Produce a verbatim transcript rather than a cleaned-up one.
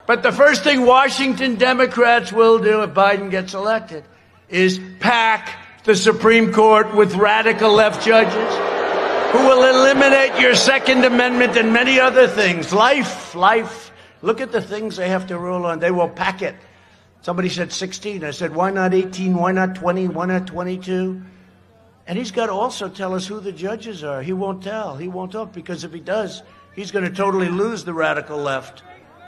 But the first thing Washington Democrats will do if Biden gets elected is pack the Supreme Court with radical left judges who will eliminate your Second Amendment and many other things. Life, life. Look at the things they have to rule on. They will pack it. Somebody said sixteen. I said, why not eighteen? Why not twenty? Why not twenty-two? And he's got to also tell us who the judges are. He won't tell. He won't talk, because if he does, he's going to totally lose the radical left.